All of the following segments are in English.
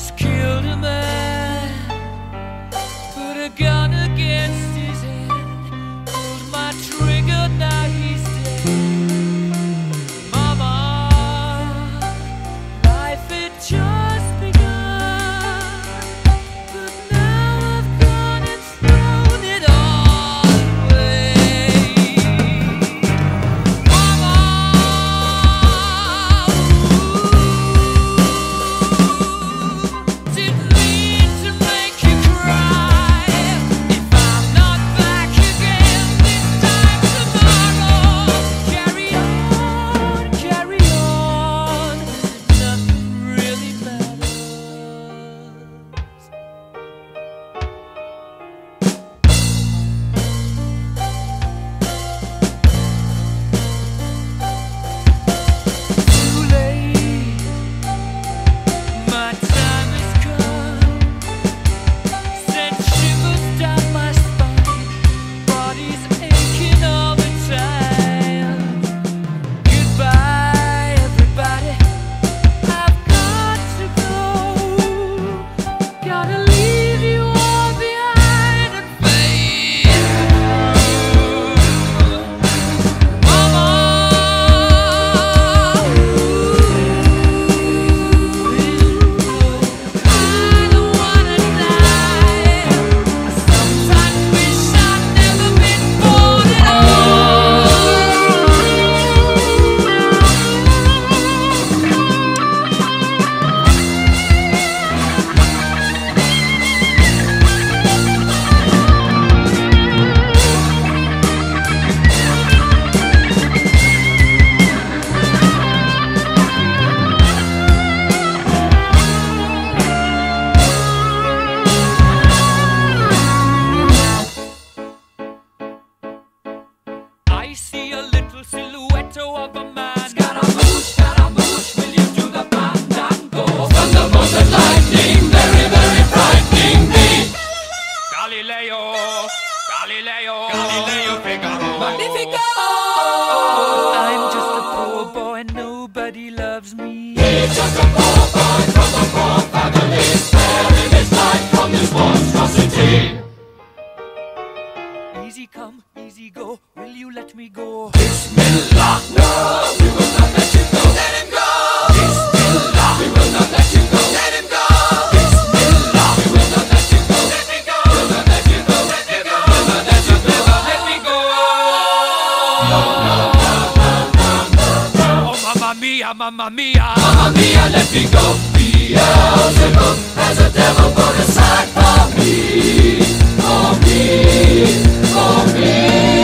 just killed a man, put a gun against his head, pulled my trigger, now he's dead. Mama, life had just begun, but now I've gone and thrown it all away. Mama, didn't mean to make you cry. If I'm not back again this time tomorrow, carry on, nothing really matters. Too late, my time has come. Sent shivers down my spine, body's aching all the time. Goodbye, everybody, I've got to go. Gotta leave you all behind and fade. Mama, I don't wanna die. I sometimes wish I'd never been born at I see a little silhouette of a man. Scaramouche, will you do the fandango? Thunderbolt and lightning, very, very frightening me. Galileo, Figaro. Magnifico! I'm just a poor boy, nobody loves me. He's just a poor boy from a poor family, sparing his life from this monstrosity. Easy come, easy go, will you let me go? Bismillah, no, we will not let you go. Let him go. Bismillah, we will not let you go. Let him go. Bismillah, we will not let you go. Let me go. We'll not let you go. Let me go. We'll not let you go. Let me go! Oh, mamma mia, mamma mia! Mamma mia, let me go. Beelzebub has a devil put aside for me. For me. For me.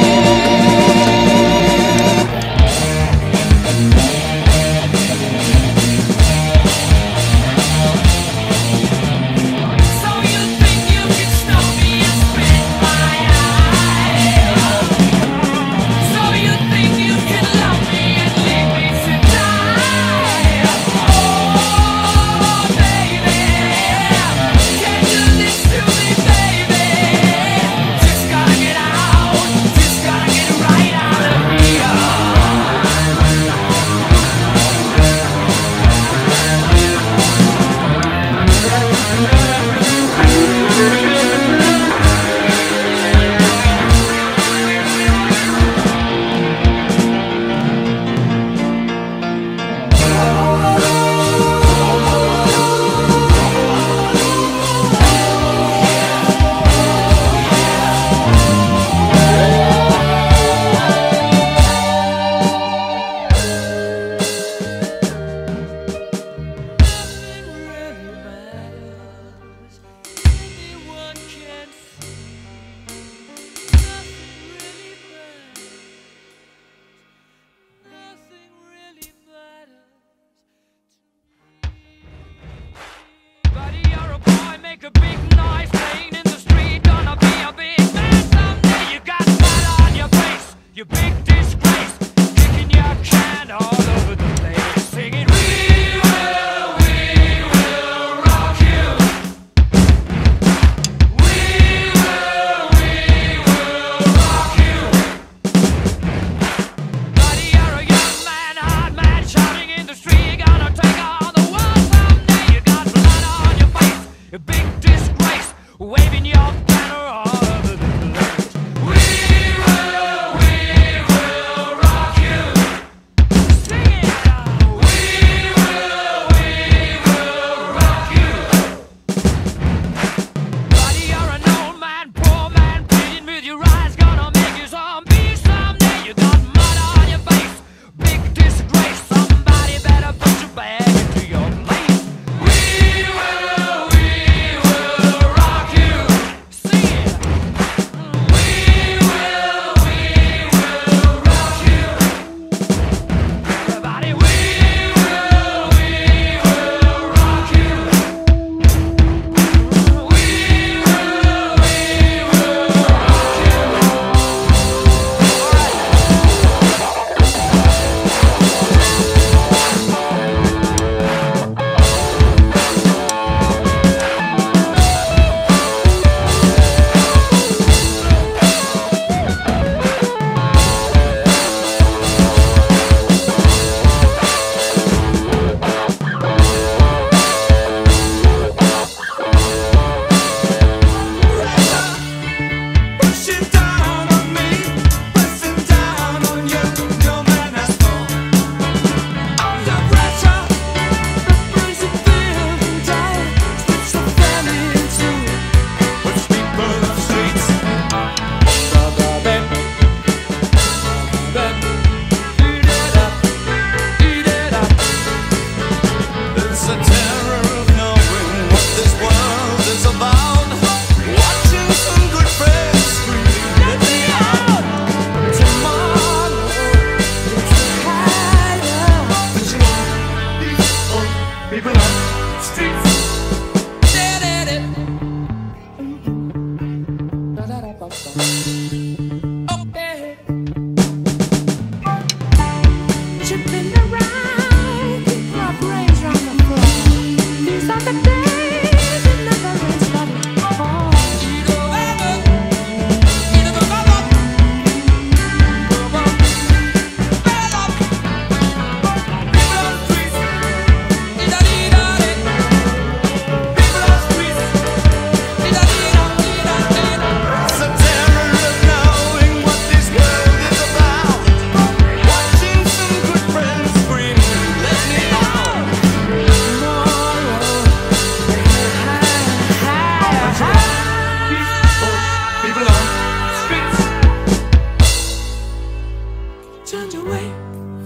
So you think you can stop me and spit my eye? So you think you can love me and leave me to die? Oh, baby, can you listen to me, baby? Just gotta get out, just gotta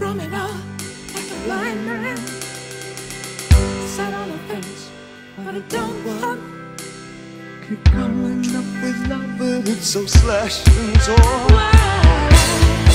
from it all like a blind man. Sat on a fence, but it don't work. Keep coming up with love, but it's so slashed and torn. Why?